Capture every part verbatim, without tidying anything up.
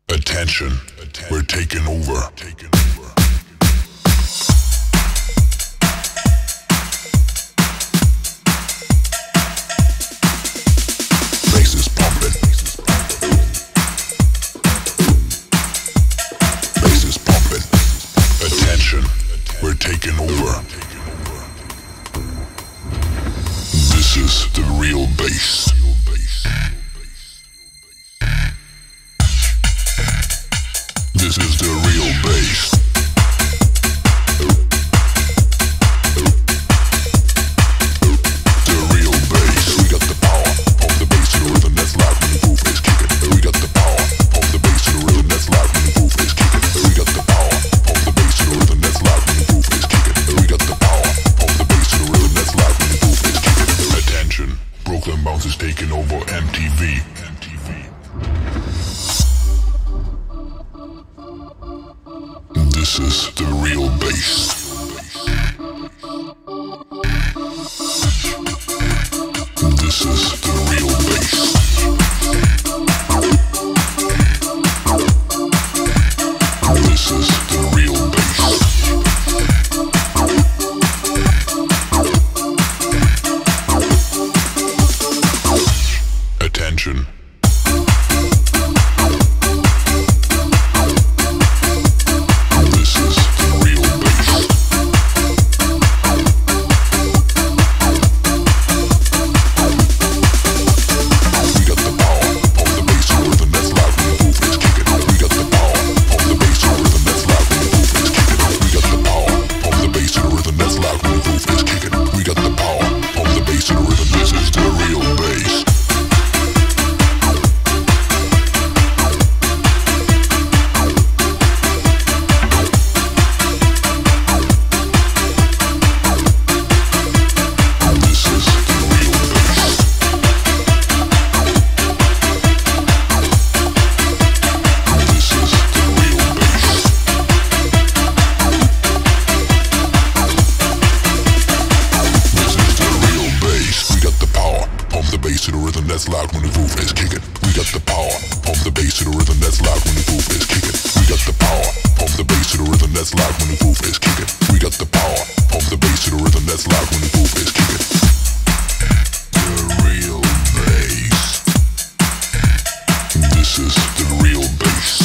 Attention, we're taking over. Bass is pumping. Bass is pumping. Attention, we're taking over. This is the real bass. This is the real bass. The real bass. We got the power. Pump the bass to the rhythm that's live when the groove is kicking. We got the power. Pump the bass to the rhythm that's live when the groove is kicking. We got the power. Pump the bass to the rhythm that's live when the groove is kicking. We got the power. Pump the bass to the rhythm that's live when the groove is kicking. Attention, Brooklyn Bounce is taking over M T V. M T V. This is the real bass. This is the real bass. This is the real bass. Attention. To the rhythm that's loud when the groove is kicking. We got the power. Pump the bass to the rhythm that's loud when the groove is kicking. We got the power. Pump the bass to the rhythm that's loud when the groove is kicking. We got the power. Pump the bass to the rhythm that's loud when the groove is kicking. The real bass. This is the real bass.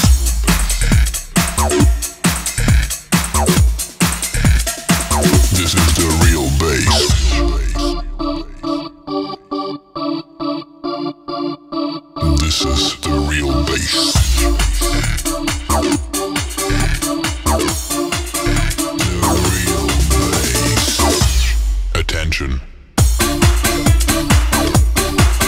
This is the real bass. This is the real bass. The real bass. Attention.